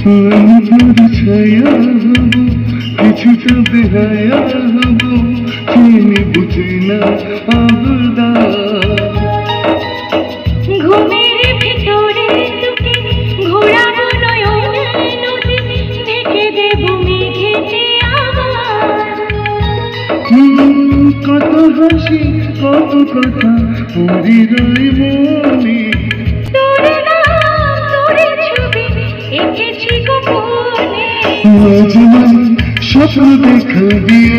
আমি তোর ছায়া হব, কিছুটা বেহায়া হব, চিনি বুঝি না আবদার। ঘুমের ভিতরে তোকে ঘোরাবো নয়ন নদী, ঢেকে দেবো মেঘেতে আবার। কত হাসি কত কথা হৃদয় মনে, তোর নাম তোর ছবি এঁকেছি গোপনে। মাঝে মাঝে স্বপ্ন দেখা দিয়ে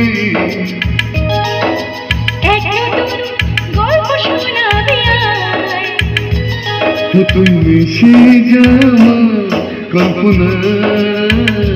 এক নতুন গল্প শোনাবি আয়। তুই মিশে যাওয়া কল্পনা।